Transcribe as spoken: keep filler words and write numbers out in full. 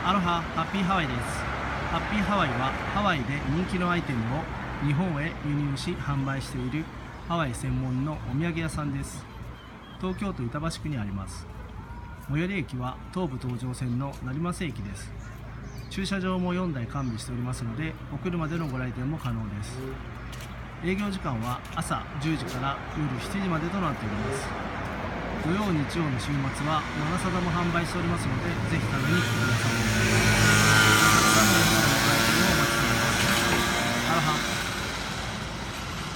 アロハハッピーハワイです。ハッピーハワイはハワイで人気のアイテムを日本へ輸入し販売しているハワイ専門のお土産屋さんです。東京都板橋区にあります。最寄り駅は東武東上線の成増駅です。駐車場もよんだい完備しておりますので、お車でのご来店も可能です。営業時間は朝じゅうじから夜しちじまでとなっております。土曜日曜の週末はマナサダも販売しておりますので、ぜひ食べに来てください。